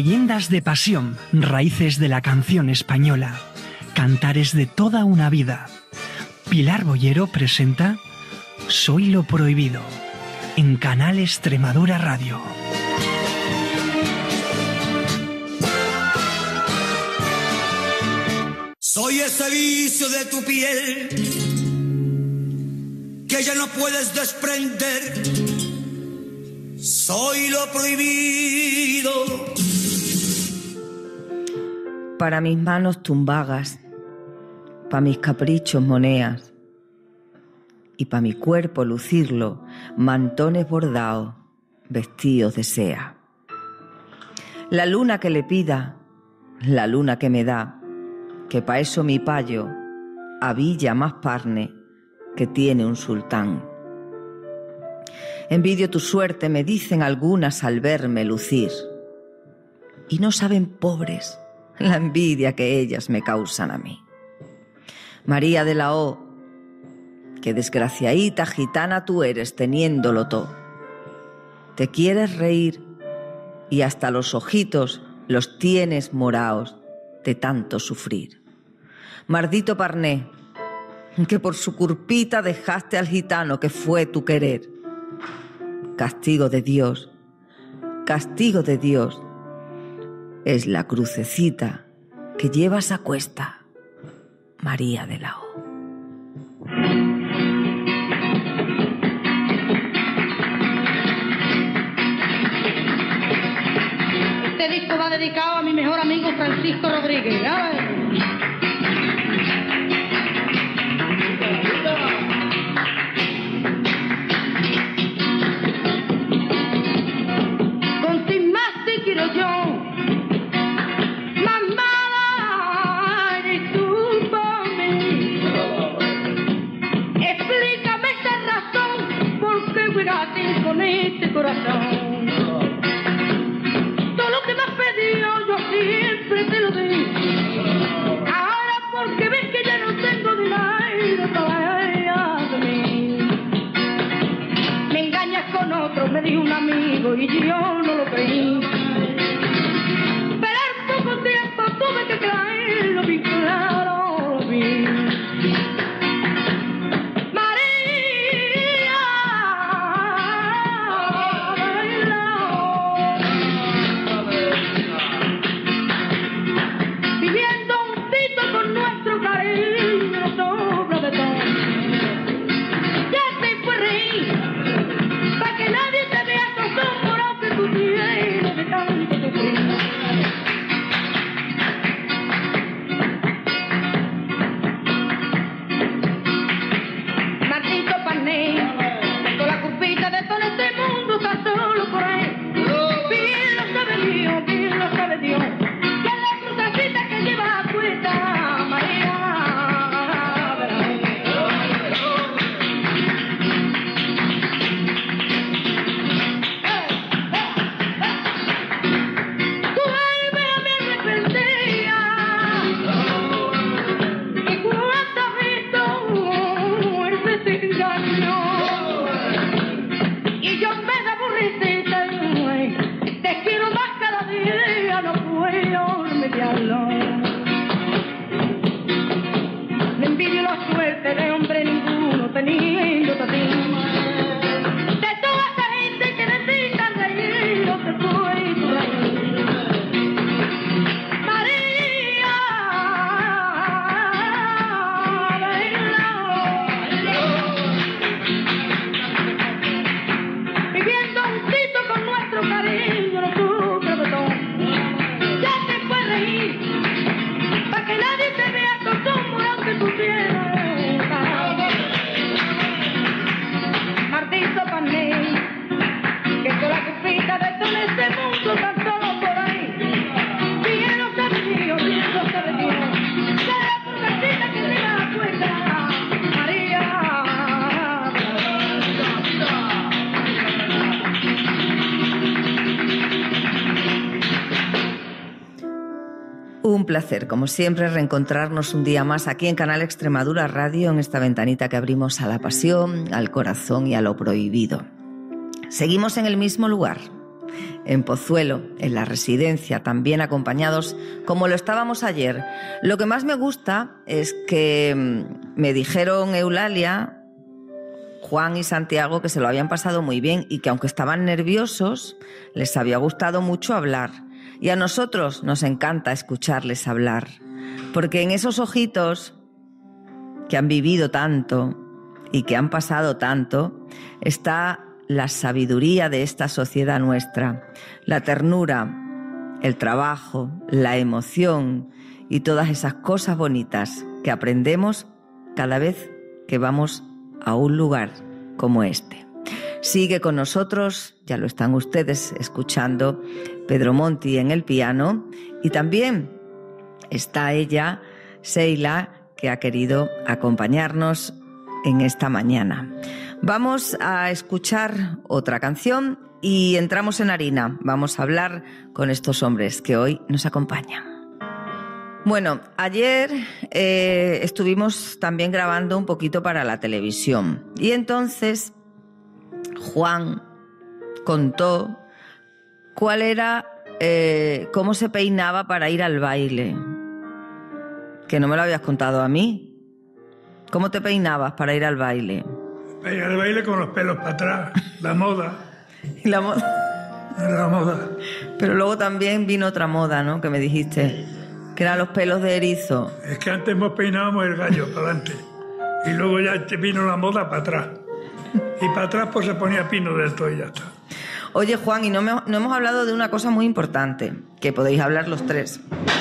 Leyendas de pasión, raíces de la canción española, cantares de toda una vida. Pilar Bollero presenta Soy lo prohibido, en Canal Extremadura Radio. Soy ese vicio de tu piel que ya no puedes desprender. Soy lo prohibido. Para mis manos tumbagas, pa' mis caprichos moneas, y pa' mi cuerpo lucirlo, mantones bordados, vestidos de sea. La luna que le pida, la luna que me da, que pa' eso mi payo avilla más parne que tiene un sultán. Envidio tu suerte, me dicen algunas al verme lucir, y no saben, pobres, la envidia que ellas me causan a mí. María de la O, que desgraciadita gitana tú eres teniéndolo todo. Te quieres reír y hasta los ojitos los tienes moraos de tanto sufrir. Maldito Parné, que por su curpita dejaste al gitano que fue tu querer. Castigo de Dios, es la crucecita que llevas a cuesta, María de la O. Este disco va dedicado a mi mejor amigo Francisco Rodríguez. Con este corazón, todo lo que me has pedido yo siempre te lo di. Ahora porque ves que ya no tengo dinero para de mí, me engañas con otro, me dijo un amigo y yo no lo creí. Pero al poco tiempo tuve que creerlo, bien claro lo vi. Un placer, como siempre, reencontrarnos un día más aquí en Canal Extremadura Radio, en esta ventanita que abrimos a la pasión, al corazón y a lo prohibido. Seguimos en el mismo lugar, en Pozuelo, en la residencia, también acompañados como lo estábamos ayer. Lo que más me gusta es que me dijeron Eulalia, Juan y Santiago que se lo habían pasado muy bien y que aunque estaban nerviosos, les había gustado mucho hablar. Y a nosotros nos encanta escucharles hablar, porque en esos ojitos que han vivido tanto y que han pasado tanto, está la sabiduría de esta sociedad nuestra, la ternura, el trabajo, la emoción y todas esas cosas bonitas que aprendemos cada vez que vamos a un lugar como este. Sigue con nosotros, ya lo están ustedes escuchando, Pedro Monti en el piano, y también está ella, Sheila, que ha querido acompañarnos en esta mañana. Vamos a escuchar otra canción y entramos en harina. Vamos a hablar con estos hombres que hoy nos acompañan. Bueno, ayer estuvimos también grabando un poquito para la televisión y entonces Juan contó cuál era, cómo se peinaba para ir al baile, que no me lo habías contado a mí. ¿Cómo te peinabas para ir al baile? Para ir al baile con los pelos para atrás, la moda. ¿Y la moda? La moda. Pero luego también vino otra moda, ¿no? Que me dijiste, que eran los pelos de erizo. Es que antes nos peinábamos el gallo para adelante y luego ya vino la moda para atrás. Y para atrás pues se ponía pino del todo y ya está. Oye, Juan, y no hemos hablado de una cosa muy importante, que podéis hablar los tres.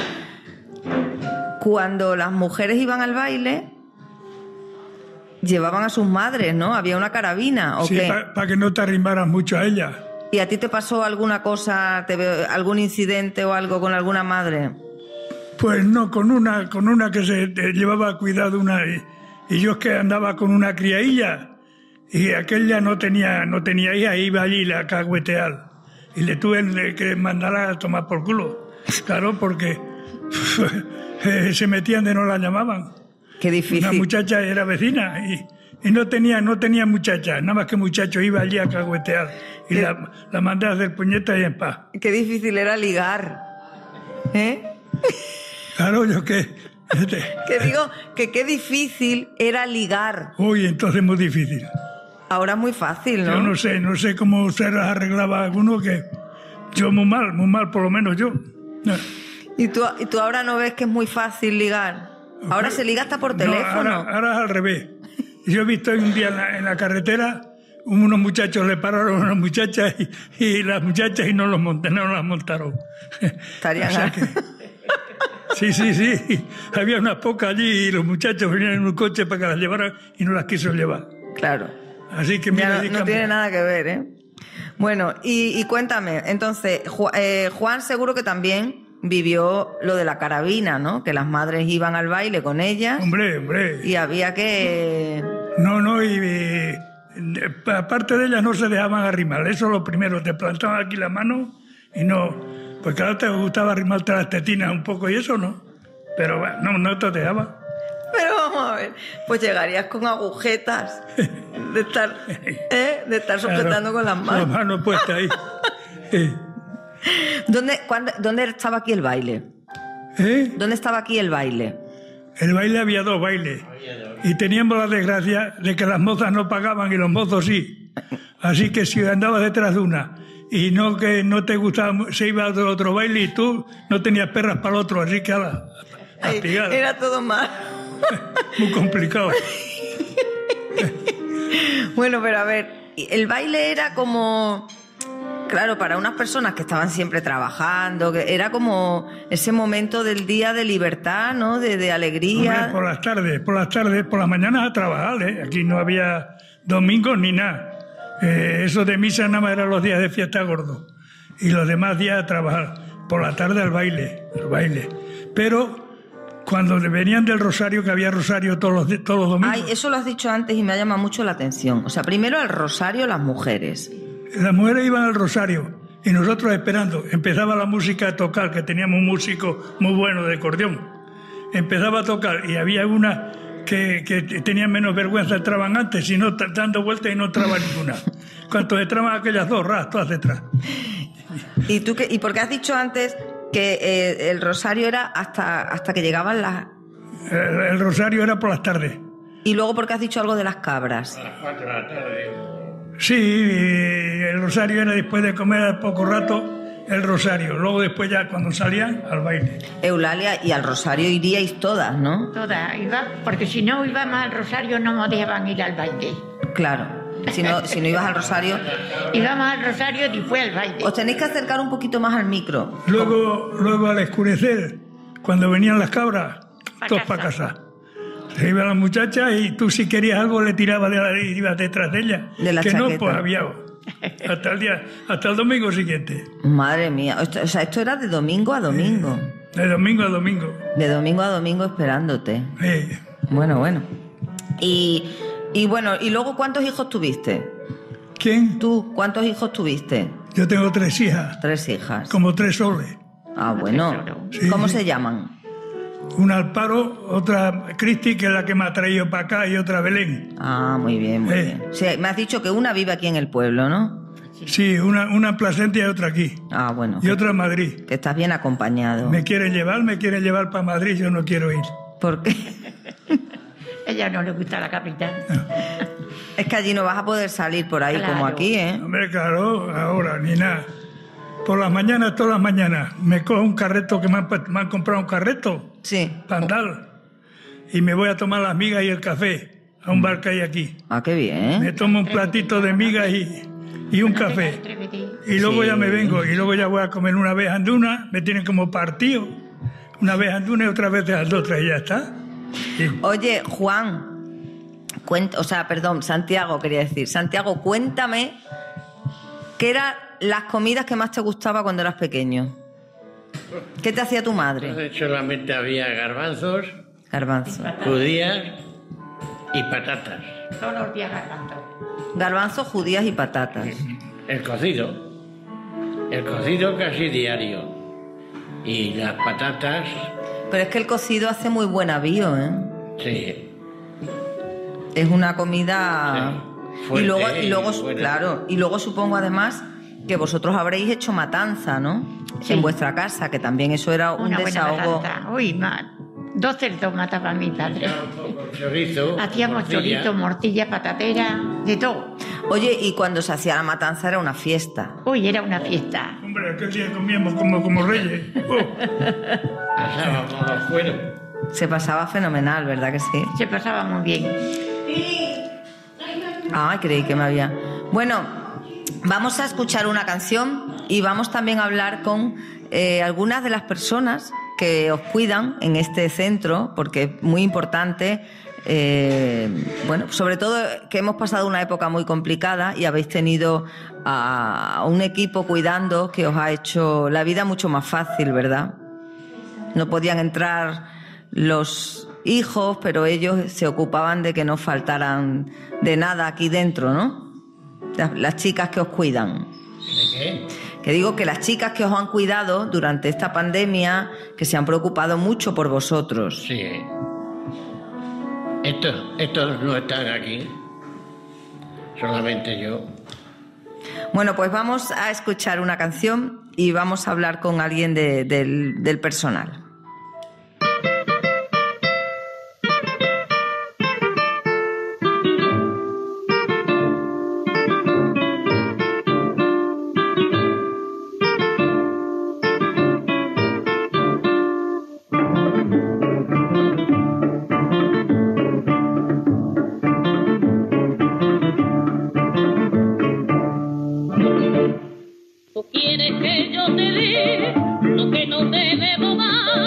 Cuando las mujeres iban al baile, llevaban a sus madres, ¿no? Había una carabina, ¿o sí, qué? para que no te arrimaras mucho a ella. ¿Y a ti te pasó alguna cosa, algún incidente o algo con alguna madre? Pues no, con una que se llevaba cuidado una y yo es que andaba con una criadilla y aquella no tenía hija, iba allí la cagüeteal y le tuve que mandarla a tomar por culo. Claro, porque se metían de no la llamaban. Qué difícil. Una muchacha era vecina y no tenía muchacha, nada más que muchacho iba allí a cagüetear y la mandé a hacer puñetas y en paz. Qué difícil era ligar, ¿eh? Claro, yo qué. Que digo que qué difícil era ligar. Uy, entonces muy difícil. Ahora es muy fácil, ¿no? Yo no sé cómo se las arreglaba alguno, que yo muy mal, por lo menos yo. ¿Y tú ahora no ves que es muy fácil ligar? Ahora se liga hasta por teléfono. No, ahora es al revés. Yo he visto un día en la carretera, unos muchachos le pararon a unas muchachas y las muchachas y no las montaron. Estarían Sí. Había unas pocas allí y los muchachos venían en un coche para que las llevaran y no las quiso llevar. Claro. Así que mira, no tiene nada que ver, ¿eh? Bueno, y cuéntame, entonces, Juan seguro que también vivió lo de la carabina, ¿no? Que las madres iban al baile con ellas. Hombre. Y había que... No, y aparte de ellas no se dejaban arrimar. Eso es lo primero, te plantaban aquí la mano y no... Pues claro, te gustaba arrimarte las tetinas un poco y eso no. Pero bueno, no te dejaba. Pero vamos a ver, pues llegarías con agujetas de estar sujetando con las manos. Las manos puestas ahí. ¿Dónde estaba aquí el baile? ¿Dónde estaba aquí el baile? El baile había dos bailes. Y teníamos la desgracia de que las mozas no pagaban y los mozos sí. Así que si andabas detrás de una y no que no te gustaba, se iba a otro baile y tú no tenías perras para el otro, así que a pigada. Era todo mal. Muy complicado. Bueno, pero a ver, el baile era como... Claro, para unas personas que estaban siempre trabajando, que era como ese momento del día de libertad, ¿no? De alegría. Hombre, por las mañanas a trabajar, ¿eh? Aquí no había domingos ni nada. Eso de misa nada más eran los días de fiesta gordo. Y los demás días a trabajar. Por la tarde al baile. Pero cuando venían del rosario, que había rosario todos los domingos. Ay, eso lo has dicho antes y me ha llamado mucho la atención. O sea, primero al rosario las mujeres. Las mujeres iban al rosario y nosotros esperando. Empezaba la música a tocar, que teníamos un músico muy bueno de acordeón. Empezaba a tocar y había una que tenían menos vergüenza, entraban antes, sino dando vueltas y no entraba ninguna. Cuando entraban aquellas dos, todas detrás. ¿Y tú qué? ¿Y por qué has dicho antes que el rosario era hasta que llegaban las... El rosario era por las tardes. Y luego, ¿por qué has dicho algo de las cabras? A las 4 de la tarde. Sí, el rosario era después de comer al poco rato, el rosario. Luego después ya cuando salían, al baile. Eulalia, y al rosario iríais todas, ¿no? Todas, iba, porque si no íbamos al rosario no nos dejaban ir al baile. Claro. Si no ibas al rosario... Íbamos al rosario y después al baile. Os tenéis que acercar un poquito más al micro. Luego al escurecer, cuando venían las cabras, todos para casa. Se iban las muchachas y tú si querías algo le tirabas de la y ibas detrás de ella. De la que chaqueta. no, pues había hasta el domingo siguiente. Madre mía. O sea, esto era de domingo a domingo. De domingo a domingo. De domingo a domingo esperándote. Bueno. Y bueno, ¿y luego cuántos hijos tuviste? ¿Quién? ¿Tú cuántos hijos tuviste? Yo tengo 3 hijas. 3 hijas. Como 3 soles. Ah, bueno. Sí, ¿Cómo sí. se llaman? Una Alparo, otra Cristi, que es la que me ha traído para acá, y otra Belén. Ah, muy bien, muy bien. Sí, me has dicho que una vive aquí en el pueblo, ¿no? Sí, una en Plasencia y otra aquí. Ah, bueno. Y otra en Madrid. Que estás bien acompañado. Me quieren llevar para Madrid, yo no quiero ir. ¿Por qué? Ella no le gusta la capital. Es que allí no vas a poder salir por ahí Claro. como aquí, ¿eh? Hombre, claro, ahora, ni nada. Por las mañanas, todas las mañanas, me cojo un carreto, que me han comprado un carreto, Sí. pandal, y me voy a tomar las migas y el café a un bar que hay aquí. Ah, qué bien. Me tomo un platito de migas y un café. Y luego Sí. ya me vengo, y luego ya voy a comer una vez anduna, me tienen como partido, una vez anduna y otra vez de otra, y ya está. Y- Oye, Juan, Santiago quería decir. Santiago, cuéntame qué eran las comidas que más te gustaba cuando eras pequeño. ¿Qué te hacía tu madre? Entonces solamente había garbanzos, Garbanzo. judías y patatas. Todos los días garbanzos. Garbanzos, judías y patatas. El cocido casi diario. Y las patatas, Pero es que el cocido hace muy buen avío, ¿eh? sí. Es una comida... Sí, fuerte y luego y buena. claro, y luego supongo además que vosotros habréis hecho matanza, ¿no? Sí. En vuestra casa, que también eso era un Una buena desahogo. matanza. Uy, 2 cerdos mataba mi padre. Chorizo. Hacíamos morcilla. chorizo, morcilla, patatera, de todo. Oye, y cuando se hacía la matanza era una fiesta. Uy, era una fiesta. Hombre, aquel día comíamos como reyes. Asábamos los cueros. Se pasaba fenomenal, ¿verdad que sí? Se pasaba muy bien. Ah, creí que me había... Bueno, vamos a escuchar una canción y vamos también a hablar con algunas de las personas que os cuidan en este centro, porque es muy importante, bueno, sobre todo que hemos pasado una época muy complicada y habéis tenido a un equipo cuidando que os ha hecho la vida mucho más fácil, ¿verdad? No podían entrar los hijos, pero ellos se ocupaban de que no faltaran de nada aquí dentro, ¿no? Las chicas que os cuidan. ¿De qué? Que digo que las chicas que os han cuidado durante esta pandemia, que se han preocupado mucho por vosotros. Sí. Estos no están aquí. Solamente yo. Bueno, pues vamos a escuchar una canción y vamos a hablar con alguien del personal. Tú quieres que yo te dé lo que no debemos dar.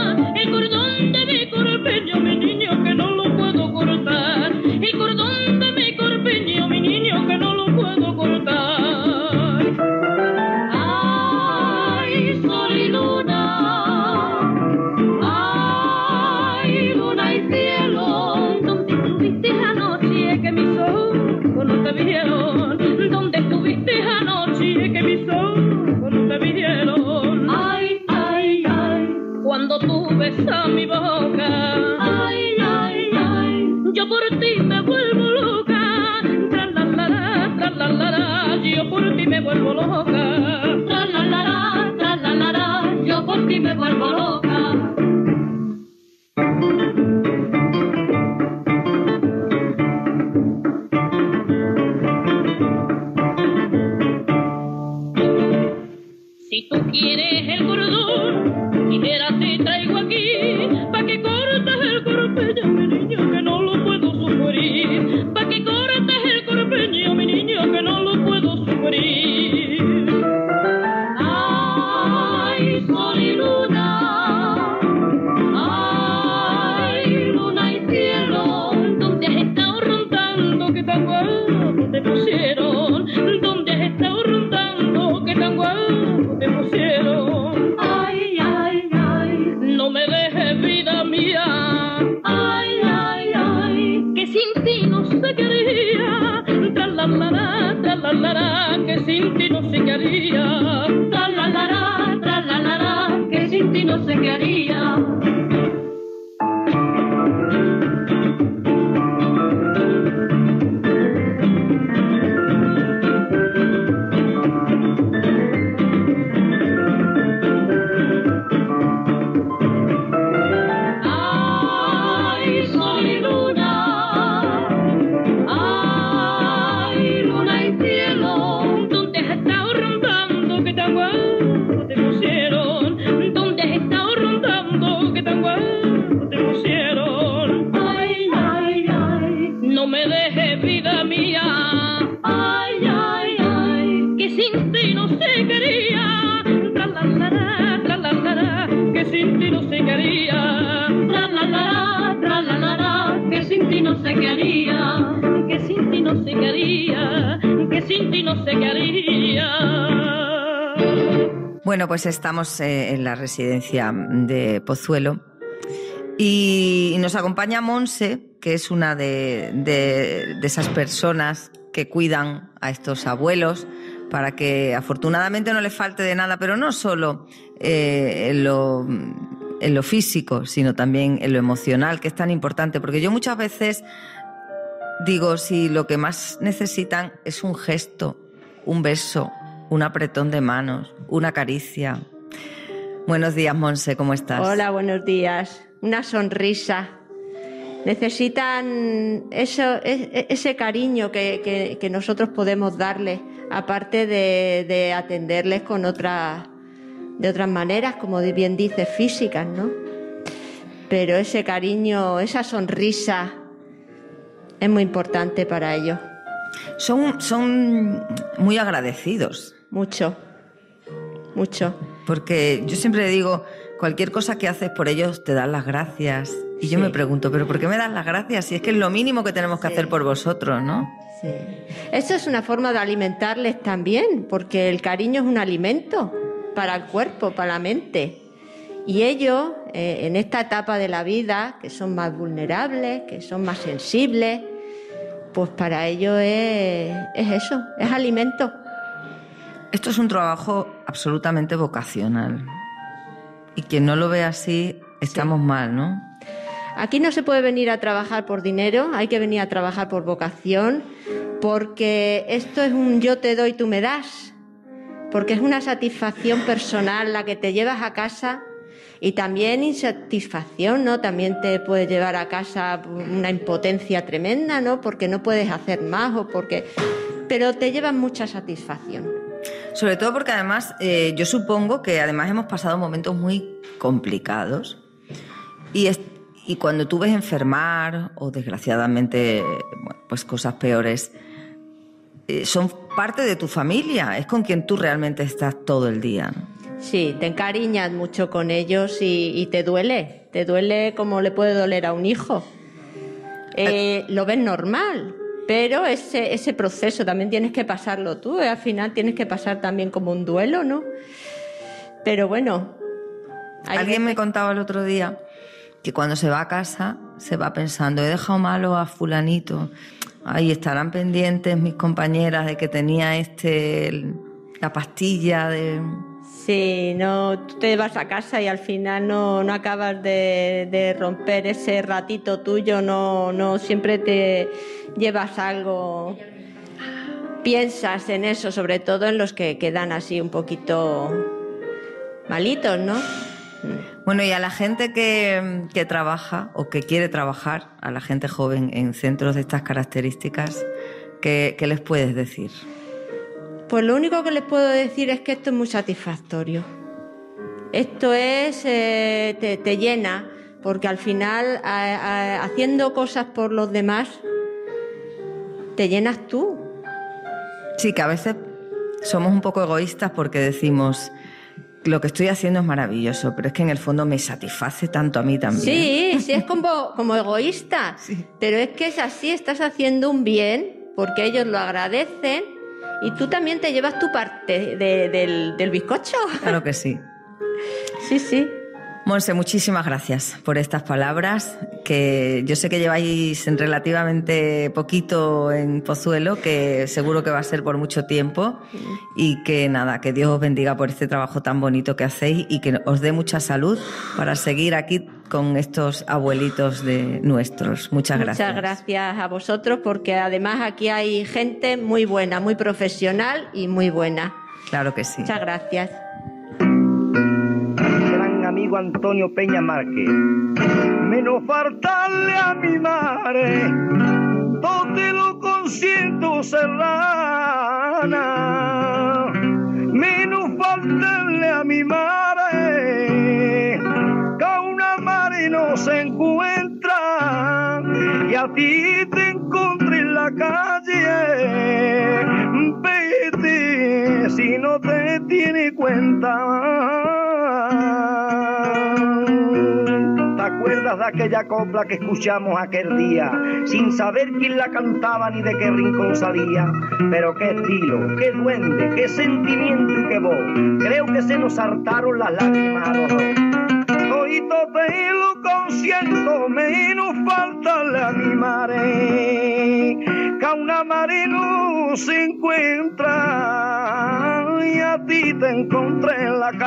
la, que sin ti no sé qué haría. Tra la la, que sin ti no sé qué haría. Bueno, pues estamos en la residencia de Pozuelo y nos acompaña Monse, que es una de esas personas que cuidan a estos abuelos para que afortunadamente no les falte de nada, pero no solo en lo físico, sino también en lo emocional, que es tan importante, porque yo muchas veces digo, si lo que más necesitan es un gesto, un beso, un apretón de manos, una caricia. Buenos días, Monse, ¿cómo estás? Hola, buenos días. Una sonrisa. Necesitan ese cariño que nosotros podemos darles, aparte de atenderles de otras maneras, como bien dices, físicas, ¿no? Pero ese cariño, esa sonrisa es muy importante para ellos. Son muy agradecidos. Mucho. Porque yo siempre digo, cualquier cosa que haces por ellos te dan las gracias. Y yo me pregunto, ¿pero por qué me das las gracias? Si es que es lo mínimo que tenemos que hacer por vosotros, ¿no? Sí. Esto es una forma de alimentarles también, porque el cariño es un alimento para el cuerpo, para la mente. Y ellos, en esta etapa de la vida, que son más vulnerables, que son más sensibles, pues para ellos es eso, es alimento. Esto es un trabajo absolutamente vocacional. Y quien no lo ve así, estamos mal, ¿no? Aquí no se puede venir a trabajar por dinero, hay que venir a trabajar por vocación, porque esto es un yo te doy, tú me das, porque es una satisfacción personal la que te llevas a casa y también insatisfacción, ¿no? También te puede llevar a casa una impotencia tremenda, ¿no? Porque no puedes hacer más pero te llevan mucha satisfacción. Sobre todo porque además, yo supongo que además hemos pasado momentos muy complicados y cuando tú ves enfermar o desgraciadamente pues cosas peores, son parte de tu familia, es con quien tú realmente estás todo el día, ¿no? Sí, te encariñas mucho con ellos y te duele como le puede doler a un hijo. Lo ves normal, pero ese proceso también tienes que pasarlo tú, al final tienes que pasar también como un duelo, ¿no? Pero bueno. Alguien me contaba el otro día que cuando se va a casa se va pensando, he dejado malo a fulanito, ay, estarán pendientes mis compañeras de que tenía la pastilla de... Sí, no, tú te vas a casa y al final no acabas de romper ese ratito tuyo, no siempre te llevas algo, piensas en eso, sobre todo en los que quedan así un poquito malitos, ¿no? Bueno, y a la gente que trabaja o que quiere trabajar, a la gente joven en centros de estas características, ¿qué les puedes decir? Pues lo único que les puedo decir es que esto es muy satisfactorio. Esto te llena, porque al final haciendo cosas por los demás te llenas tú. Sí, que a veces somos un poco egoístas porque decimos, lo que estoy haciendo es maravilloso, pero es que en el fondo me satisface tanto a mí también. Sí, es como egoísta, sí. Pero es que es así, estás haciendo un bien porque ellos lo agradecen y tú también te llevas tu parte del bizcocho. Claro que sí. Sí. Monse, muchísimas gracias por estas palabras, que yo sé que lleváis relativamente poquito en Pozuelo, que seguro que va a ser por mucho tiempo, y que nada, que Dios os bendiga por este trabajo tan bonito que hacéis y que os dé mucha salud para seguir aquí con estos abuelitos de nuestros. Muchas gracias. Muchas gracias a vosotros, porque además aquí hay gente muy buena, muy profesional y muy buena. Claro que sí. Muchas gracias. Amigo Antonio Peña Márquez. Menos faltarle a mi madre, todo te lo consiento serrana. Menos faltarle a mi madre, que a una madre no se encuentra, y a ti te encontré en la calle. Vete si no te tiene cuenta. ¿Te acuerdas de aquella copla que escuchamos aquel día, sin saber quién la cantaba ni de qué rincón salía? Pero qué estilo, qué duende, qué sentimiento y qué voz. Creo que se nos hartaron las lágrimas a los dos. Todito te lo consiento, menos faltarle a mi madre, que a una madre no se encuentra, y a ti te encontré en la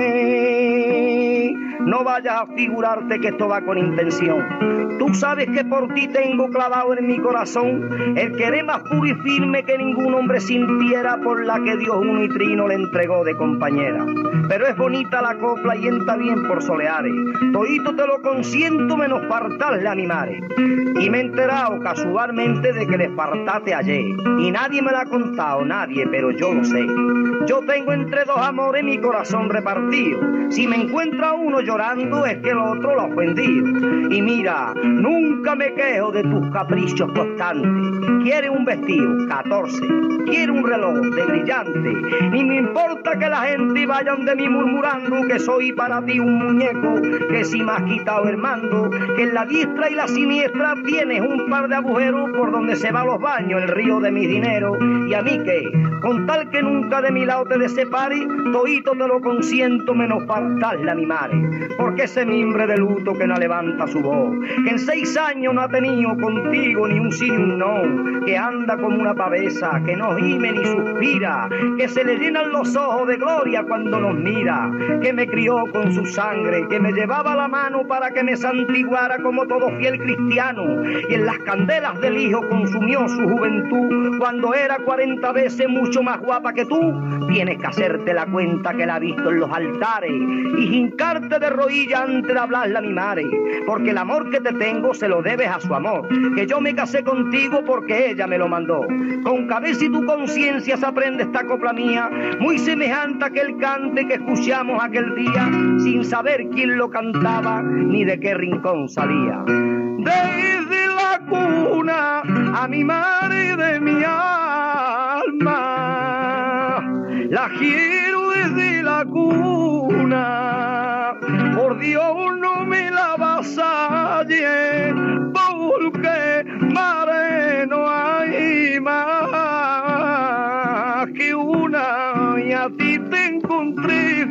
calle. No vayas a figurarte que esto va con intención. Tú sabes que por ti tengo clavado en mi corazón el querer más puro y firme que ningún hombre sintiera, por la que Dios un nitrino le entregó de compañera. Pero es bonita la copla y entra bien por soleares. Todito te lo consiento menos faltarle a mi madre. Y me he enterado casualmente de que le faltaste ayer. Y nadie me lo ha contado, nadie, pero yo lo sé. Yo tengo entre dos amores mi corazón repartido. Si me encuentra uno llorando es que el otro lo ha ofendido. Y mira, nunca me quejo de tus caprichos constantes. Quiere un vestido, 14. Quiere un reloj de brillante. Ni me importa que la gente vayan de mí murmurando que soy para ti un muñeco, que si me has quitado el mando, que en la diestra y la siniestra tienes un par de agujeros por donde se va a los baños el río de mi dinero. Y a mí que, con tal que nunca de mi lado te desepare, todito te lo consiento menos faltarle a mi madre. Porque ese mimbre de luto que no levanta su voz, que en 6 años no ha tenido contigo ni un sí ni un no, que anda como una pavesa, que no gime ni suspira, que se le llenan los ojos de gloria cuando nos mira, que me crió con su sangre, que me llevaba la mano para que me santiguara como todo fiel cristiano, y en las candelas del hijo consumió su juventud, cuando era 40 veces mucho más guapa que tú. Tienes que hacerte la cuenta que la ha visto en los altares y hincarte de rodillas antes de hablarle a mi madre, porque el amor que te tengo se lo debes a su amor, que yo me casé contigo porque ella me lo mandó. Con cabeza y tu conciencia se aprende esta copla mía, muy semejante a aquel cante que escuchamos aquel día, sin saber quién lo cantaba ni de qué rincón salía. Desde la cuna a mi madre de mi alma, la quiero desde la cuna. Por Dios no me la vasalle, porque madre no hay más que una, y a ti te encontré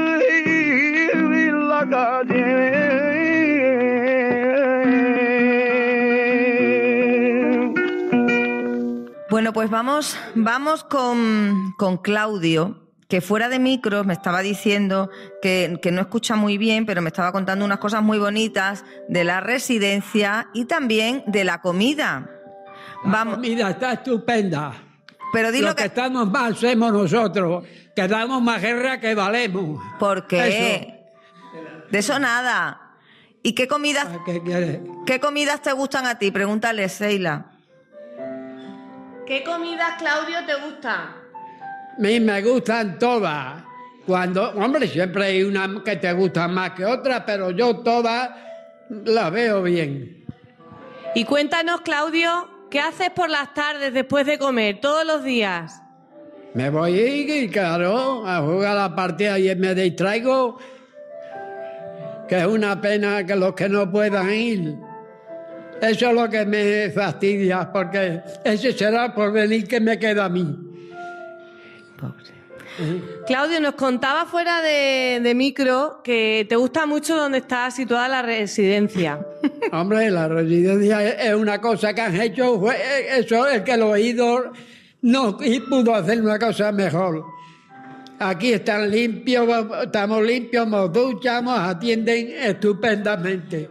en la calle. Bueno, pues vamos con Claudio, que fuera de micros me estaba diciendo que no escucha muy bien, pero me estaba contando unas cosas muy bonitas de la residencia y también de la comida. La comida está estupenda. Pero dilo lo que estamos mal somos nosotros, que damos más guerra que valemos. ¿Por qué? Eso. De eso nada. ¿Y qué comidas, ¿Qué comidas te gustan a ti? Pregúntale, Seila. ¿Qué comidas, Claudio, te gustan? A mí me gustan todas. Hombre, siempre hay una que te gusta más que otra, pero yo todas las veo bien. Y cuéntanos, Claudio, ¿qué haces por las tardes después de comer, todos los días? Me voy, claro, a jugar a la partida y me distraigo, que es una pena que los que no puedan ir. Eso es lo que me fastidia, porque ese será por venir que me queda a mí. Pobre. Claudio, nos contaba fuera de micro que te gusta mucho donde está situada la residencia. Hombre, la residencia es una cosa que han hecho, eso es que el oído no pudo hacer una cosa mejor. Aquí están limpios, estamos limpios, nos duchamos, atienden estupendamente.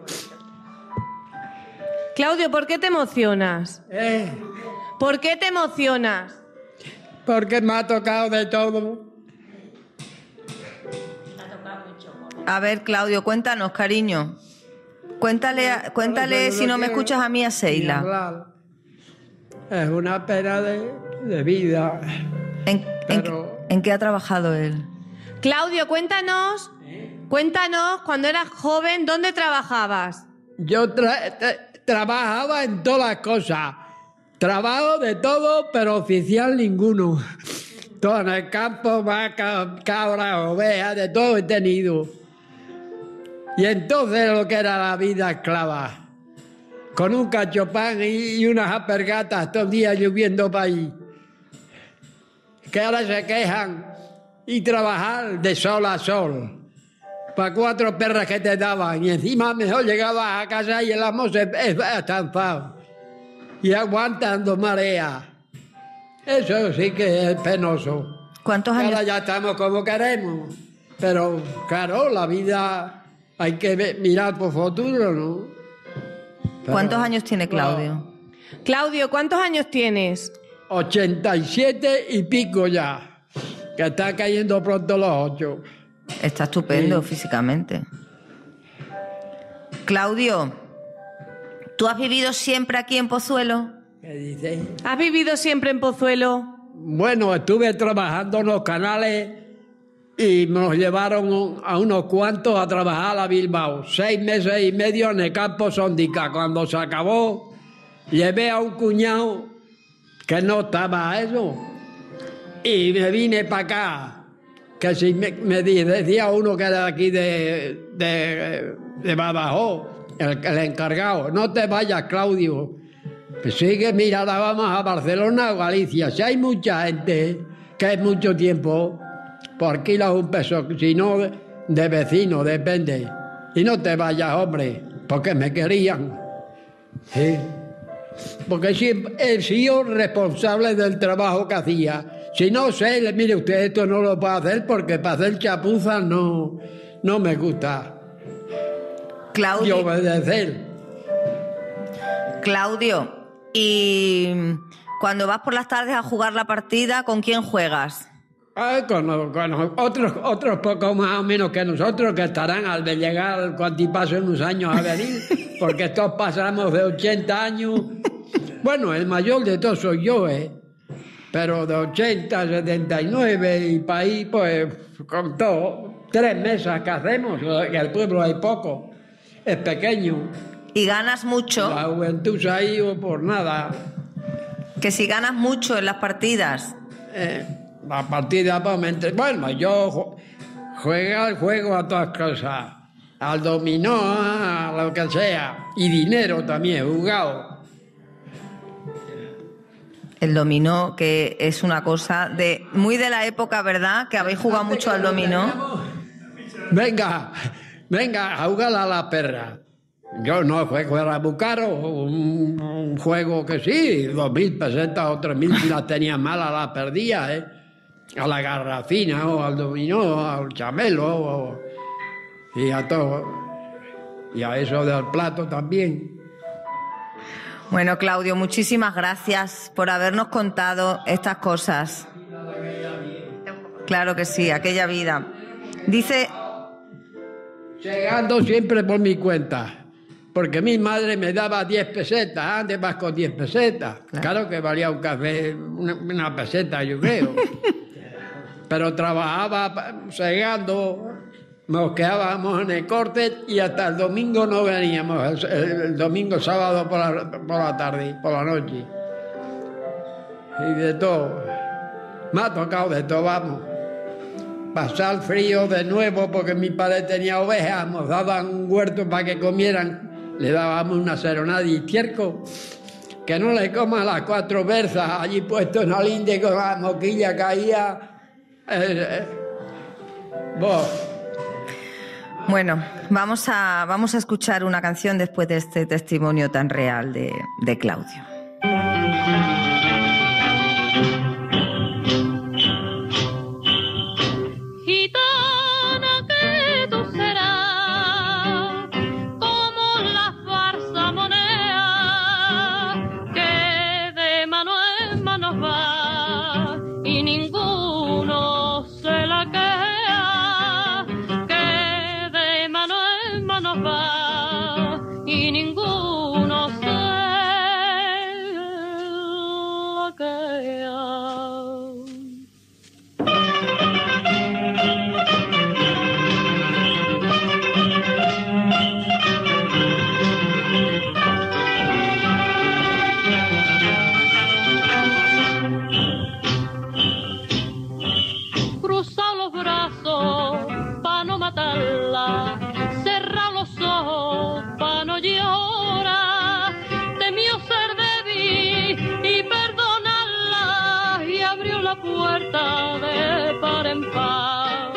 Claudio, ¿por qué te emocionas? ¿Por qué te emocionas? Porque me ha tocado de todo. A ver, Claudio, cuéntanos, cariño. Cuéntale si no me escuchas a mí, a Seila. Es una pena de vida. ¿En qué ha trabajado él? Claudio, cuéntanos cuando eras joven, ¿dónde trabajabas? Yo trabajaba en todas las cosas. Trabajo de todo, pero oficial ninguno. Todo en el campo, vacas, cabras, ovejas, de todo he tenido. Y entonces lo que era la vida esclava. Con un cachopán y unas alpargatas todo el día lloviendo para allí. Que ahora se quejan y trabajar de sol a sol. Para 4 perras que te daban. Y encima mejor llegabas a casa y el amo se está enfadado. Y aguantando marea. Eso sí que es penoso. ¿Cuántos años? Ahora ya estamos como queremos. Pero claro, la vida hay que mirar por futuro, ¿no? Pero, ¿cuántos años tiene Claudio? Claudio, ¿cuántos años tienes? 87 y pico ya. Que está cayendo pronto los 8. Está estupendo físicamente. Claudio, ¿tú has vivido siempre aquí en Pozuelo? ¿Qué dices? ¿Has vivido siempre en Pozuelo? Bueno, estuve trabajando en los canales y nos llevaron a unos cuantos a trabajar a Bilbao. 6 meses y medio en el campo Sondica. Cuando se acabó, llevé a un cuñado que no estaba a eso y me vine para acá. Que si me decía uno que era de aquí de Badajoz, el encargado, no te vayas, Claudio. Pues sigue, mira, ahora vamos a Barcelona o Galicia. Si hay mucha gente, que es mucho tiempo, por kilos un peso, si no, de vecino, depende. Y no te vayas, hombre, porque me querían. ¿Sí? Porque he sido responsable del trabajo que hacía. Si no sé, mire usted, esto no lo puede hacer porque para hacer chapuzas no me gusta. Claudio. Y obedecer. Claudio, y cuando vas por las tardes a jugar la partida, ¿con quién juegas? Con otros pocos más o menos que nosotros, que estarán al de llegar cuando pasen unos años a venir, porque estos pasamos de 80 años. Bueno, el mayor de todos soy yo, pero de 80, 79 y para ahí, pues, con todo, 3 mesas que hacemos, que el pueblo hay poco, es pequeño. ¿Y ganas mucho? La juventud se ha ido por nada. Que si ganas mucho en las partidas. La partida, bueno, yo juego a todas cosas, al dominó, a lo que sea, y dinero también, jugado. El dominó, que es una cosa muy de la época, ¿verdad? Que habéis jugado mucho al dominó. Venga, a jugar a la perra. Yo no juego, era muy caro, un juego que sí, 2.000 pesetas o 3.000 si las tenía malas las perdía, a la garrafina o al dominó, al chamelo y a todo. Y a eso del plato también. Bueno, Claudio, muchísimas gracias por habernos contado estas cosas. Claro que sí, aquella vida. Dice... Llegando siempre por mi cuenta, porque mi madre me daba 10 pesetas, antes vas con 10 pesetas. Claro que valía un café, una peseta, yo creo. Pero trabajaba segando, nos quedábamos en el corte y hasta el domingo no veníamos, el domingo, sábado por la tarde, por la noche. Y de todo. Me ha tocado de todo, vamos. Pasar frío de nuevo porque mi padre tenía ovejas, nos daban un huerto para que comieran, le dábamos una seronada y estiércol, que no le coman las 4 berzas allí puesto en la linde con la moquilla caía Vos. Bueno, vamos a escuchar una canción después de este testimonio tan real de Claudio. Gitana, que tú serás como la farsa moneda que de mano en mano va y ninguno se la queda, que de mano en mano va y ninguno se la queda. Cruza los brazos pa' no matarla, cerra los ojos pa' no llorar, temió ser débil y perdonarla y abrió la puerta de par en par.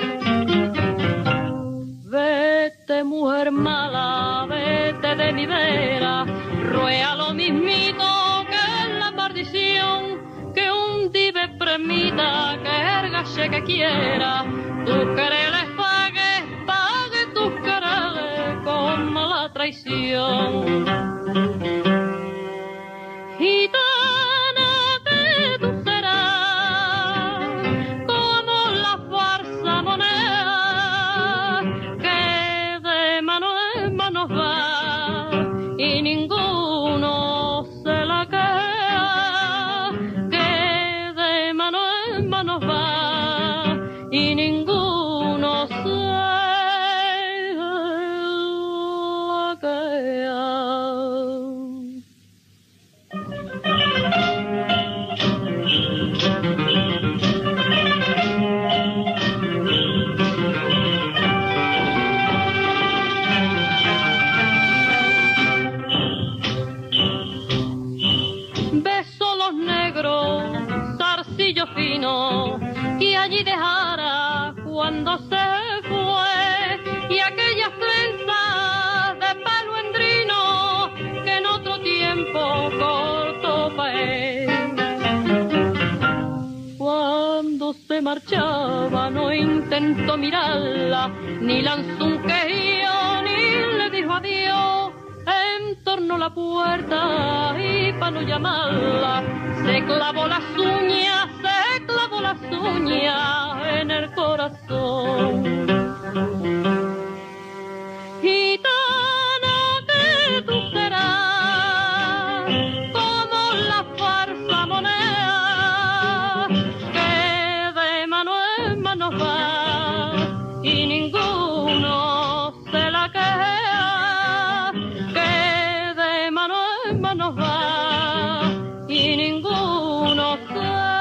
Vete, mujer mala, vete de mi vera, ruega lo mismito que es la maldición, que un dive premita, que ergase que quiera, tú quereles pague tus quereles con mala traición. Gitana, que tú serás como la farsa moneda que de mano en mano va y ninguno se la queda, que de mano en mano va y ninguno se la queda. Beso los negros, zarcillo fino, que allí dejara cuando se fue, y aquellas trenzas de palo endrino que en otro tiempo cortó fue. Cuando se marchaba no intentó mirarla, ni lanzó un quejío, ni le dijo adiós. Entornó la puerta y para no llamarla se clavó las uñas en el corazón. Gitana, que tú serás como la farsa moneda que de mano en mano va y ninguno se la queda, que de mano en mano va y ninguno se la queda.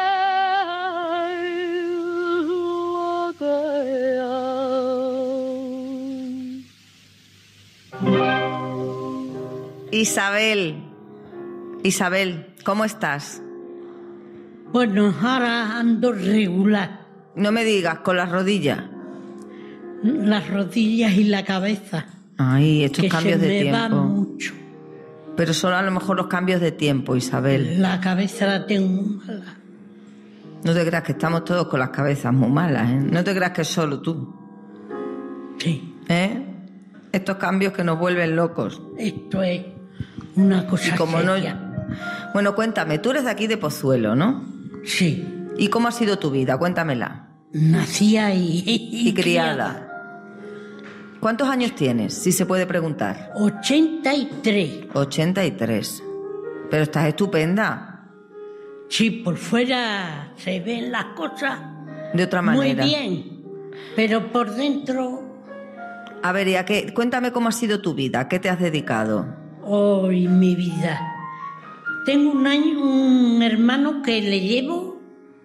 Isabel, ¿cómo estás? Bueno, ahora ando regular. No me digas, con las rodillas. Las rodillas y la cabeza. Ay, estos que cambios de se me tiempo. va mucho. Pero solo a lo mejor los cambios de tiempo, Isabel. La cabeza la tengo muy mala. No te creas que estamos todos con las cabezas muy malas, ¿eh? No te creas que es solo tú. Sí. ¿Eh? Estos cambios que nos vuelven locos. Esto es una cosa Y como seria. no... Bueno, cuéntame, tú eres de aquí de Pozuelo, ¿no? Sí. ¿Y cómo ha sido tu vida? Cuéntamela. Nacía y criada. ¿Cuántos años tienes, si se puede preguntar? 83. 83. Pero estás estupenda. Sí, por fuera se ven las cosas De otra manera. muy bien, pero por dentro... A ver, ¿y qué? Cuéntame cómo ha sido tu vida, ¿a qué te has dedicado? Hoy mi vida. Tengo un hermano que le llevo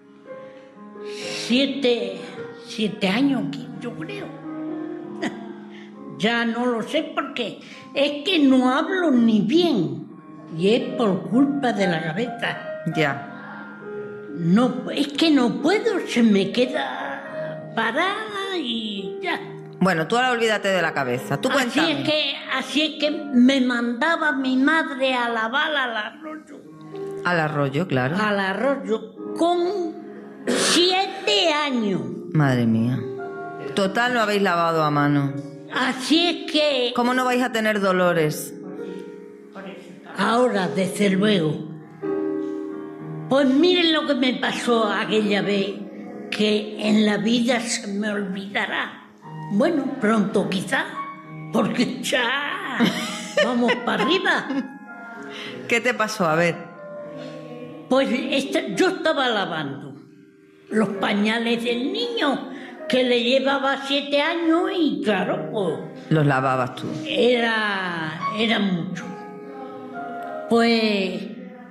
7 años, yo creo. Ya no lo sé porque es que no hablo ni bien. Y es por culpa de la cabeza. Ya. No, es que no puedo, se me queda parada y ya. Bueno, tú ahora olvídate de la cabeza. Tú cuéntame. Así es que me mandaba mi madre a lavar al arroyo. Al arroyo, claro. Al arroyo con 7 años. Madre mía. Total, no habéis lavado a mano. Así es que... ¿Cómo no vais a tener dolores? Ahora, desde luego. Pues miren lo que me pasó aquella vez, que en la vida se me olvidará. Bueno, pronto quizá, porque ya vamos para arriba. ¿Qué te pasó? A ver. Pues yo estaba lavando los pañales del niño, que le llevaba 7 años y claro, pues... Los lavabas tú. Era mucho. Pues...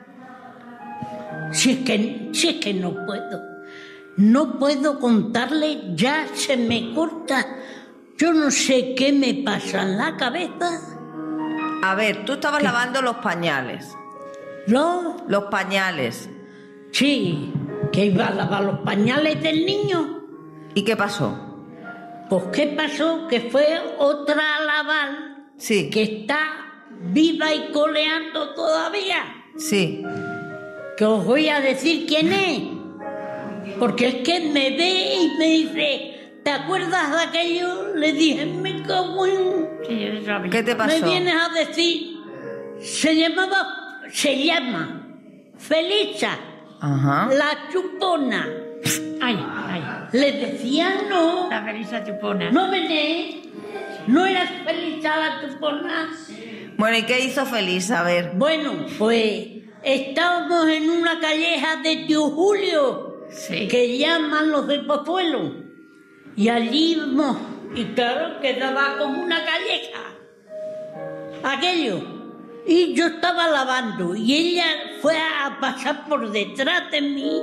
Si es que no puedo. No puedo contarle, ya se me corta. Yo no sé qué me pasa en la cabeza. A ver, tú estabas lavando los pañales. Los pañales. Sí, que iba a lavar los pañales del niño. ¿Y qué pasó? Pues qué pasó, que fue otra a lavar. Sí. Que está viva y coleando todavía. Sí. Que os voy a decir quién es. Porque es que me ve y me dice, ¿te acuerdas de aquello? Le dije, me cago en... ¿Qué te pasó? Me vienes a decir, se llama Felisa. Ajá. La chupona. Ay. Le decían no. La Felisa chupona. No venés. No eras Felisa la chupona. Bueno, ¿y qué hizo Felisa? A ver. Bueno, pues estábamos en una calleja de Tío Julio, sí, que llaman los de Pozuelo. Y allí íbamos, y claro, quedaba como una calleja. Aquello. Y yo estaba lavando, y ella fue a pasar por detrás de mí,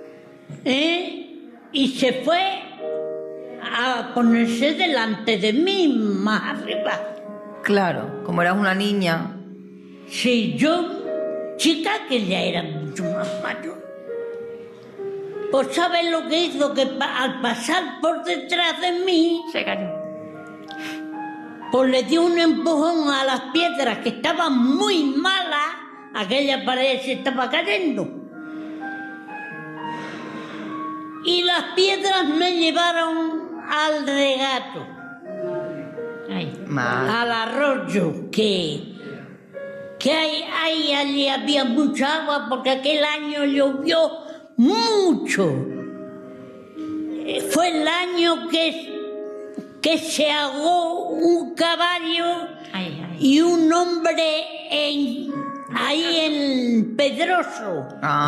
y se fue a ponerse delante de mí, más arriba. Claro, como eras una niña. Sí, chica, que ya era mucho más mayor. Pues ¿sabes lo que hizo? Que al pasar por detrás de mí, se cayó. Pues le dio un empujón a las piedras, que estaban muy malas. Aquella pared se estaba cayendo. Y las piedras me llevaron al regato. Al arroyo, que allí había mucha agua, porque aquel año llovió mucho. Fue el año que se ahogó un caballo y un hombre ahí en Pedroso.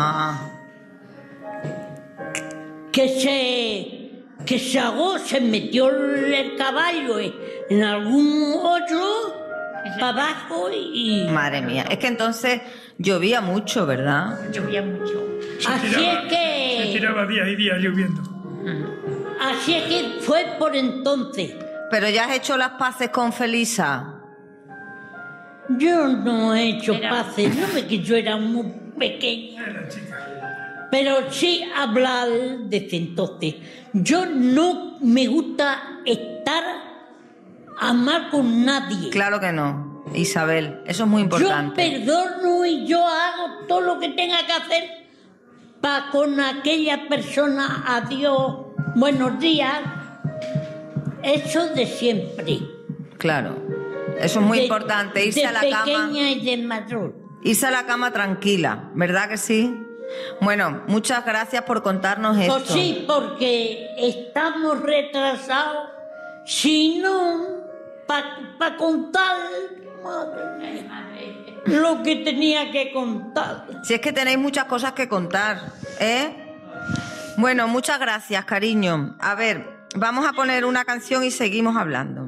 Que se ahogó, se metió el caballo en algún hoyo para abajo y... Madre mía, es que entonces llovía mucho, ¿verdad? Llovía mucho. Se tiraba días y días lloviendo. Así es que fue por entonces. ¿Pero ya has hecho las paces con Felisa? Yo no he hecho paces, no me que yo era muy pequeña. Pero sí hablar desde entonces. Yo no me gusta estar a mal con nadie. Claro que no, Isabel, eso es muy importante. Yo perdono y yo hago todo lo que tenga que hacer para con aquella persona. Adiós, buenos días. Eso de siempre. Claro, eso es muy importante, irse a la cama. De pequeña y de mayor. Irse a la cama tranquila, ¿verdad que sí? Bueno, muchas gracias por contarnos esto. Pues sí, porque estamos retrasados. Si no, para contar, madre mía, lo que tenía que contar. Si es que tenéis muchas cosas que contar, ¿eh? Bueno, muchas gracias, cariño. A ver, vamos a poner una canción y seguimos hablando.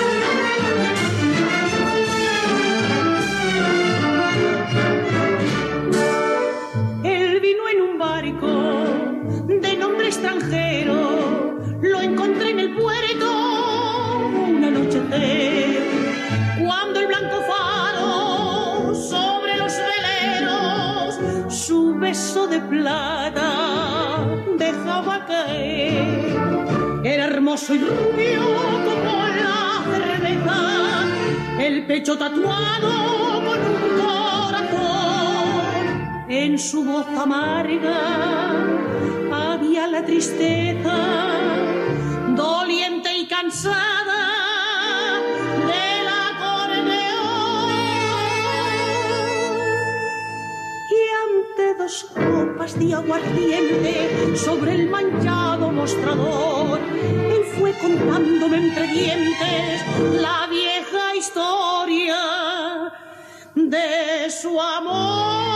Él vino en un barco de nombre extranjero, lo encontré en el puerto un anochecer, cuando el blanco faro sobre los veleros su beso de plata agua va a caer. Era hermoso y rubio como la cerveza, el pecho tatuado con un corazón. En su voz amarga había la tristeza, doliente y cansada del acordeón. Y ante dos copas de aguardiente sobre el manchado mostrador, él fue contándome entre dientes la vieja historia de su amor.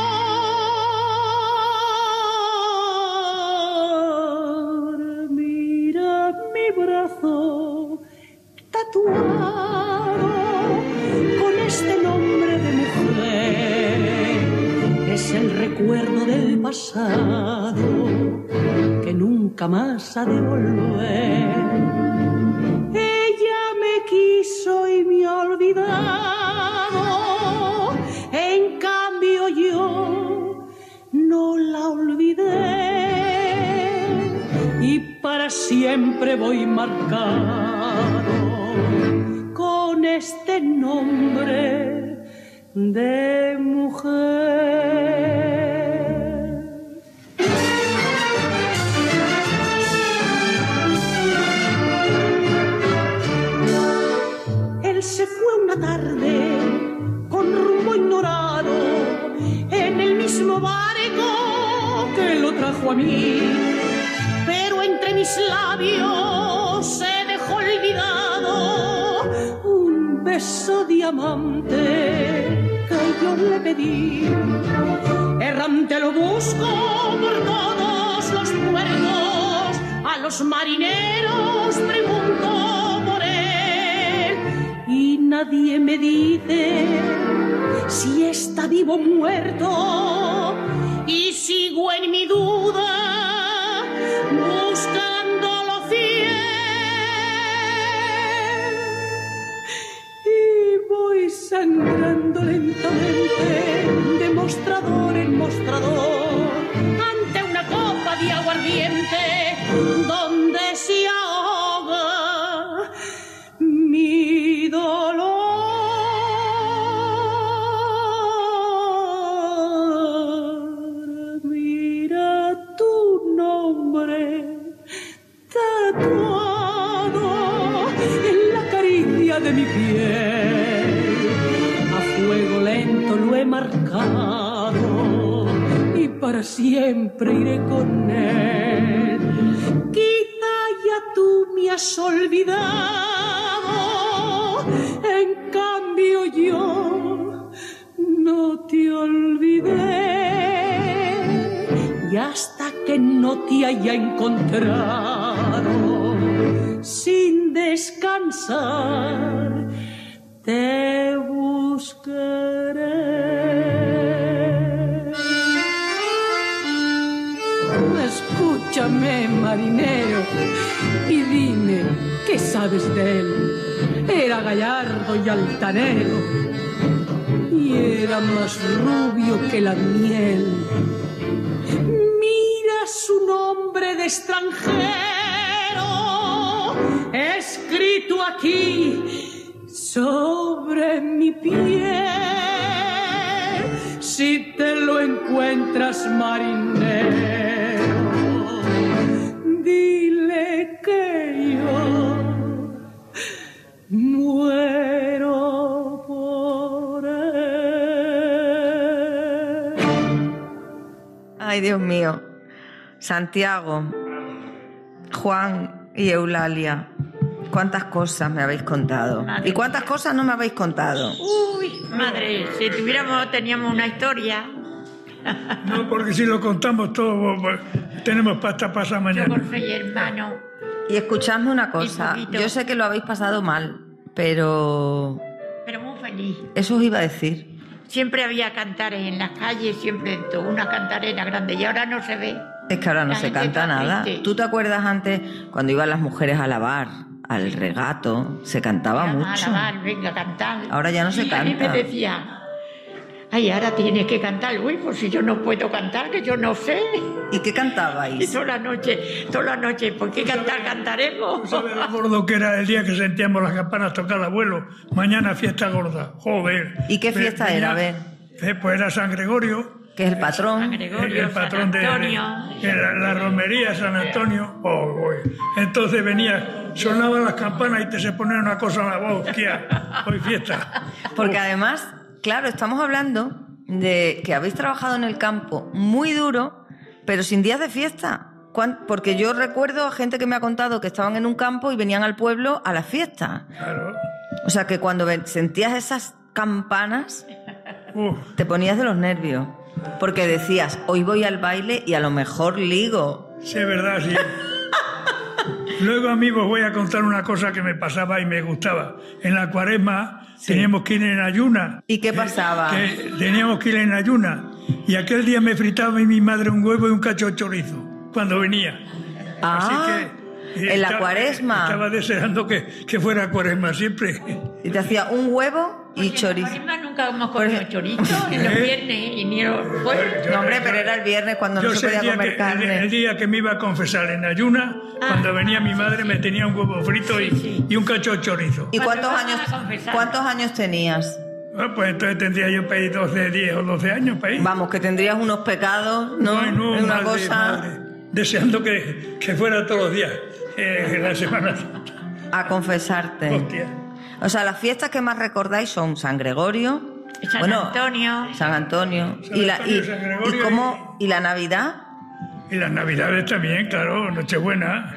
Mira mi brazo tatuado con este nombre de mujer, es el recuerdo del pasado que nunca más ha de volver. Ella me quiso y me ha olvidado, en cambio yo no la olvidé, y para siempre voy marcado con este nombre de mujer. Él se fue una tarde con rumbo ignorado en el mismo barco que lo trajo a mí, pero entre mis labios se dejó olvidado un beso diamante que yo le pedí. Errante lo busco por todos los puertos, a los marineros pregunto por él, y nadie me dice si está vivo o muerto, y sigo en mi duda buscándolo fiel, y voy sangrando lentamente de mostrador en mostrador ante una copa de aguardiente donde se ahoga mi dolor. Mira tu nombre tatuado en la caricia de mi piel, a fuego lento lo he marcado y para siempre iré con él. Quizá ya tú me has olvidado, en cambio yo no te olvidé, y hasta que no te haya encontrado sin descansar te buscaré. Escúchame, marinero, y dime qué sabes de él. Era gallardo y altanero, y era más rubio que la miel. Mira su nombre de extranjero, escrito aquí sobre mi piel. Si te lo encuentras, marinero, dile que yo muero por él. Ay, Dios mío. Santiago, Juan y Eulalia, cuántas cosas me habéis contado. Madre ¿Y cuántas cosas no me habéis contado? Uy, madre, si teníamos una historia. No, porque si lo contamos todo, tenemos pasta pasar mañana. Yo por fe, hermano. Y escuchadme una cosa, yo sé que lo habéis pasado mal, pero muy feliz. eso os iba a decir. Siempre había cantares en las calles, siempre una cantarena grande, y ahora no se ve. Es que ahora no La se gente canta está nada. triste. ¿Tú te acuerdas antes cuando iban las mujeres a lavar, al regato? Se cantaba Venga, mucho. a lavar, venga a cantar. Ahora ya no se Y a mí me canta. decía, Ay, ahora tienes que cantar, Luis, pues si yo no puedo cantar, que yo no sé. ¿Y qué cantabais? Y toda la noche, ¿por qué cantar cantaremos? ¿Tú sabes lo gordo que era el día que sentíamos las campanas tocar al abuelo? Mañana fiesta gorda, joder. ¿Y qué fiesta era? A ver. Pues era San Gregorio. Que es el patrón. San Gregorio, el patrón San Antonio. de la romería, San Antonio. Entonces venía, sonaban las campanas y te se ponía una cosa en la voz, tía, hoy fiesta. Porque además, claro, estamos hablando de que habéis trabajado en el campo muy duro, pero sin días de fiesta. Porque yo recuerdo a gente que me ha contado que estaban en un campo y venían al pueblo a la fiesta. Claro. O sea que cuando sentías esas campanas, te ponías de los nervios. Porque decías, hoy voy al baile y a lo mejor ligo. Sí, es verdad, sí. Luego, amigos, voy a contar una cosa que me pasaba y me gustaba. En la Cuaresma teníamos que ir en ayuna. ¿Y qué pasaba? Teníamos que ir en ayuna. Y aquel día me fritaba mi madre un huevo y un cacho de chorizo cuando venía. Así que en la Cuaresma. Estaba deseando que fuera Cuaresma siempre. Y te hacía un huevo y chorizo. En Cuaresma nunca hemos comido chorizo, en los viernes y ni los jueves. No, hombre, pero era el viernes cuando no se podía comer carne. El día que me iba a confesar en ayuna, cuando venía mi madre me tenía un huevo frito y un cacho de chorizo. ¿Y cuántos años tenías? Pues entonces tendría yo para ir 10 o 12 años para ir. Vamos, que tendrías unos pecados, ¿no? No, una cosa. Deseando que fuera todos los días, en la Semana Santa. A confesarte. Hostia. O sea, las fiestas que más recordáis son San Gregorio, San Antonio. San Antonio. ¿Y la Navidad? Y las Navidades también, claro, Nochebuena.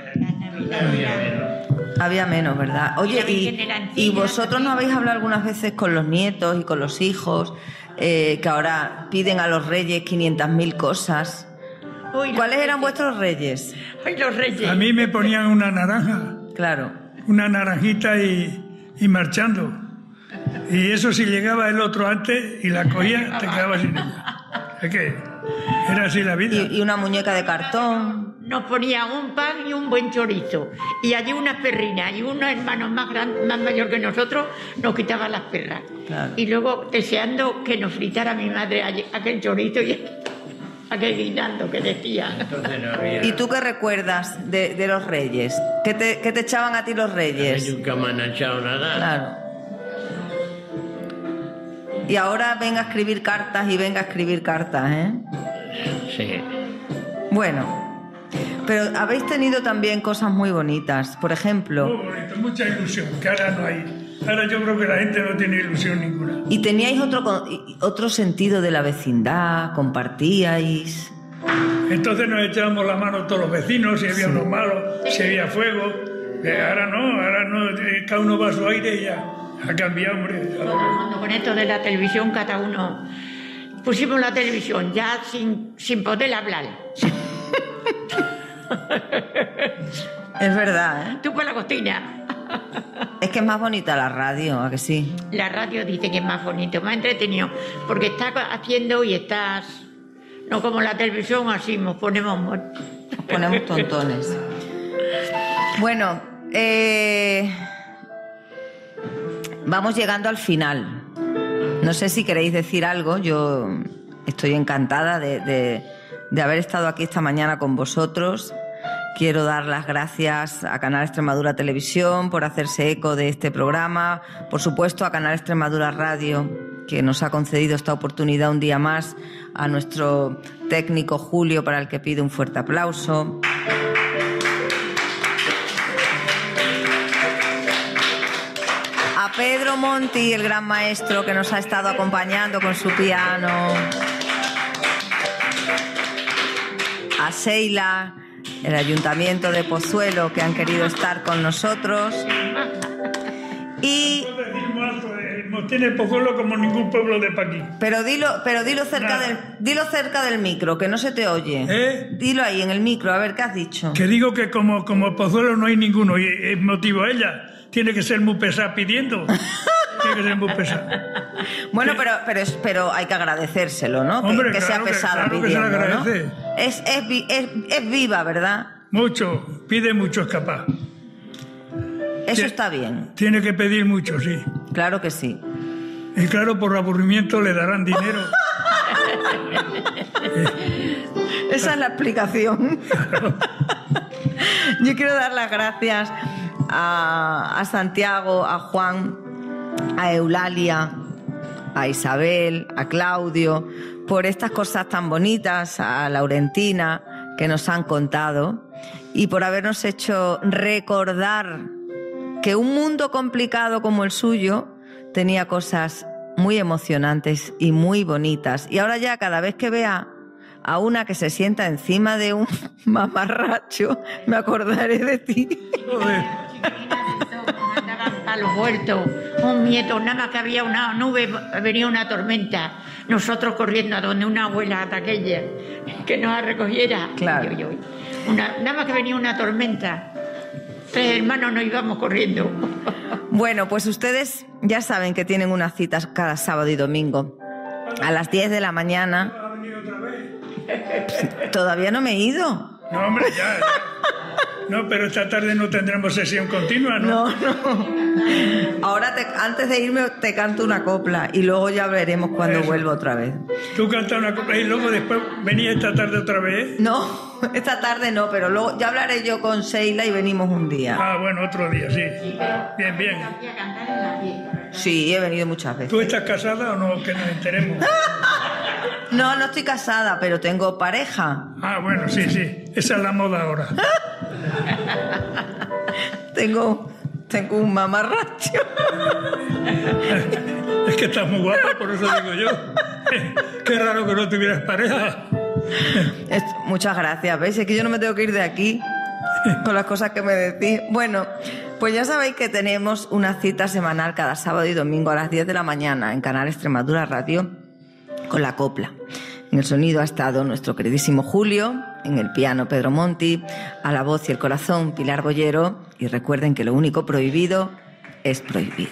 Había menos, ¿verdad? Oye, ¿y vosotros no habéis hablado algunas veces con los nietos y con los hijos que ahora piden a los reyes 500.000 cosas? ¿Cuáles eran vuestros reyes? Ay, los reyes. A mí me ponían una naranja. Claro. Una naranjita y marchando. Y eso si llegaba el otro antes y la cogía, te quedabas sin ella. Es que era así la vida. Y una muñeca de cartón. Nos ponían un pan y un buen chorizo. Y allí unas perrinas. Y unos hermanos más mayor que nosotros nos quitaban las perras. Claro. Y luego deseando que nos fritara mi madre aquel chorizo y aquel guinaldo que decía. ¿Y tú qué recuerdas de los reyes? ¿Qué te echaban a ti los reyes? Nunca me han echado nada. Claro. Y ahora venga a escribir cartas, ¿eh? Sí. Bueno, pero habéis tenido también cosas muy bonitas. Por ejemplo... Muy bonito, mucha ilusión, que ahora no hay. Ahora yo creo que la gente no tiene ilusión ninguna. ¿Y teníais otro sentido de la vecindad? ¿Compartíais? Entonces nos echábamos la mano todos los vecinos, si había unos malos, si había fuego. Ahora no, cada uno va a su aire y ya. Ha cambiado, hombre. Con esto de la televisión, cada uno... Pusimos la televisión ya sin poder hablar. Es verdad, ¿eh? Tú por la cocina. Es que es más bonita la radio, ¿a que sí? La radio dice que es más bonito, más entretenido, porque estás haciendo y estás... No como la televisión, así nos ponemos tontones. Bueno, vamos llegando al final. No sé si queréis decir algo. Yo estoy encantada de haber estado aquí esta mañana con vosotros. Quiero dar las gracias a Canal Extremadura Televisión por hacerse eco de este programa. Por supuesto, a Canal Extremadura Radio, que nos ha concedido esta oportunidad un día más. A nuestro técnico Julio, para el que pido un fuerte aplauso. A Pedro Monti, el gran maestro que nos ha estado acompañando con su piano. A Seila, el Ayuntamiento de Pozuelo, que han querido estar con nosotros. Y... Tiene Pozuelo como ningún pueblo de Paquín. Pero dilo cerca del micro, que no se te oye. Dilo ahí en el micro, a ver qué has dicho. Que digo que como Pozuelo no hay ninguno, y es motivo ella. Tiene que ser muy pesada pidiendo. Tiene que ser muy pesada. Bueno, pero hay que agradecérselo, ¿no? Hombre, que sea pesada pidiendo, que se agradece. ¿no? Es viva, ¿verdad? Mucho, pide mucho, es capaz. Eso está bien. Tiene que pedir mucho, sí. Claro que sí. Y claro, por aburrimiento le darán dinero. Esa es la explicación. Yo quiero dar las gracias a Santiago, a Juan, a Eulalia, a Isabel, a Claudio, por estas cosas tan bonitas, a Laurentina, que nos han contado, y por habernos hecho recordar que un mundo complicado como el suyo tenía cosas muy emocionantes y muy bonitas. Y ahora ya cada vez que vea a una que se sienta encima de un mamarracho, me acordaré de ti. A los huertos, un nieto, nada más que había una nube, venía una tormenta, nosotros corriendo a donde una abuela de aquella que nos recogiera. Claro. Nada más que venía una tormenta, 3 hermanos nos íbamos corriendo. Bueno, pues ustedes ya saben que tienen unas citas cada sábado y domingo a las 10 de la mañana. Todavía no me he ido. No, hombre, ya. No, pero esta tarde no tendremos sesión continua, ¿no? No. Ahora, antes de irme, te canto una copla y luego ya veremos cuando vuelvo otra vez. Tú cantas una copla y luego después venís esta tarde otra vez. No, esta tarde no, pero luego ya hablaré yo con Sheila y venimos un día. Ah, bueno, otro día, sí. Bien, bien. Sí, he venido muchas veces. ¿Tú estás casada o no? Que nos enteremos. No, no estoy casada, pero tengo pareja. Ah, bueno, sí, sí. Esa es la moda ahora. Tengo un mamarracho. Es que estás muy guapa, por eso digo yo. Qué raro que no tuvieras pareja. Muchas gracias, ¿veis? Es que yo no me tengo que ir de aquí con las cosas que me decís. Bueno, pues ya sabéis que tenemos una cita semanal cada sábado y domingo a las 10 de la mañana en Canal Extremadura Radio con la copla. En el sonido ha estado nuestro queridísimo Julio, en el piano Pedro Monti, a la voz y el corazón Pilar Bollero, y recuerden que lo único prohibido es prohibir.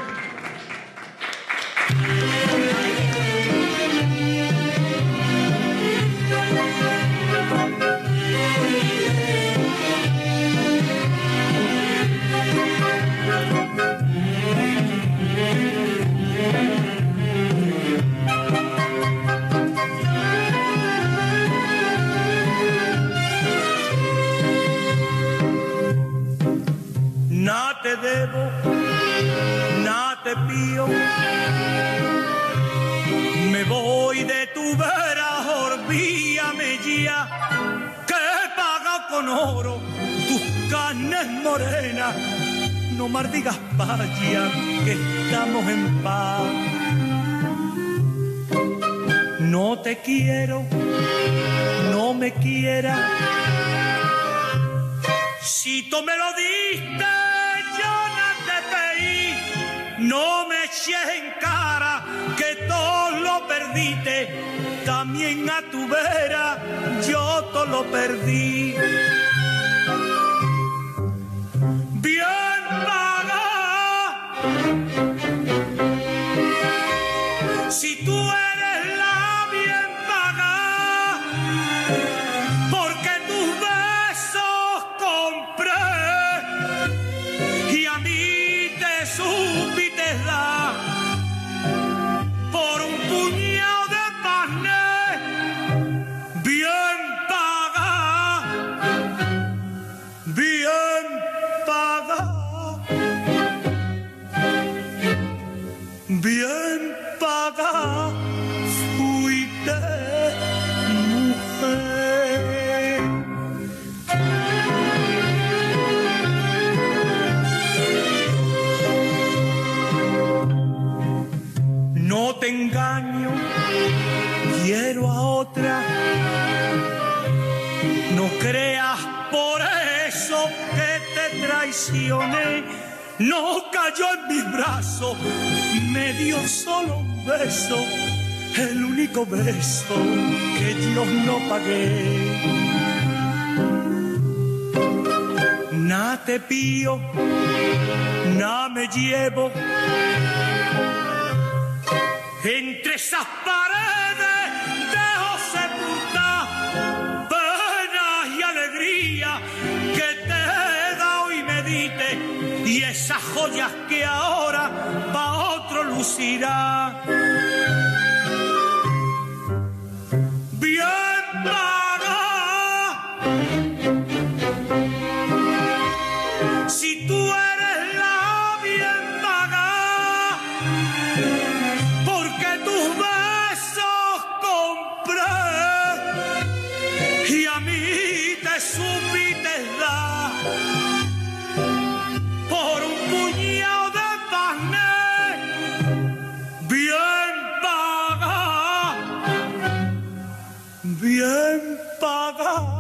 Nada te debo, nada te pido. Me voy de tu vera, olvídame ya, que he pagado con oro tus carnes morenas. No maldigas vaya, que estamos en paz. No te quiero, no me quieras. Si tú me lo diste, yo no te pedí. No me eches en cara que todo lo perdiste. También a tu vera yo todo lo perdí. Bien paga. Si tú eres la bien paga, porque tus besos compré y a mí te supiste dar por un puñado de panes. Bien paga, bien paga, bien paga, fuiste mujer. No te engaño, quiero a otra. No creas por eso que te traicioné. No cayó en mis brazos, me dio solo un beso, el único beso que yo no pagué. Nada te pío, nada me llevo. Entre esas paredes dejo sepultar penas y alegría que te he dado y me diste, y esas joyas que ahora pa' otro lugar lucirá bien paga. Si tú eres la bien paga, porque tus besos compré y a mí te supiste dar por un puñado de carne bien paga, bien paga.